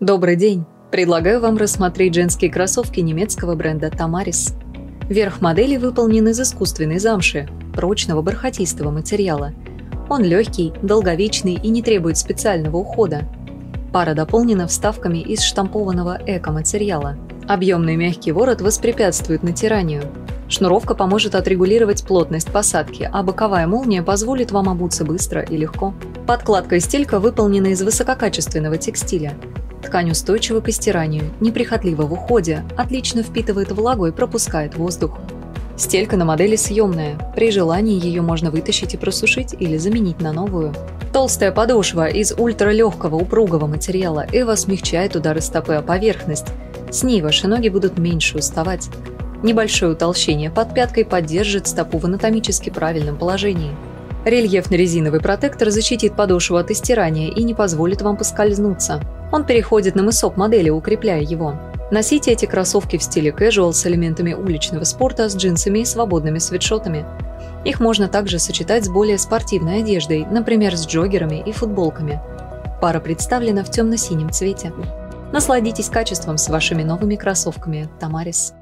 Добрый день! Предлагаю вам рассмотреть женские кроссовки немецкого бренда Tamaris. Верх модели выполнен из искусственной замши, прочного бархатистого материала. Он легкий, долговечный и не требует специального ухода. Пара дополнена вставками из штампованного эко-материала. Объемный мягкий ворот воспрепятствует натиранию. Шнуровка поможет отрегулировать плотность посадки, а боковая молния позволит вам обуться быстро и легко. Подкладка и стелька выполнены из высококачественного текстиля. Ткань устойчива к стиранию, неприхотлива в уходе, отлично впитывает влагу и пропускает воздух. Стелька на модели съемная, при желании ее можно вытащить и просушить или заменить на новую. Толстая подошва из ультралегкого упругого материала эво смягчает удары стопы о поверхность. С ней ваши ноги будут меньше уставать. Небольшое утолщение под пяткой поддержит стопу в анатомически правильном положении. Рельефный резиновый протектор защитит подошву от истирания и не позволит вам поскользнуться. Он переходит на мысок модели, укрепляя его. Носите эти кроссовки в стиле casual с элементами уличного спорта, с джинсами и свободными свитшотами. Их можно также сочетать с более спортивной одеждой, например, с джоггерами и футболками. Пара представлена в темно-синем цвете. Насладитесь качеством с вашими новыми кроссовками Tamaris.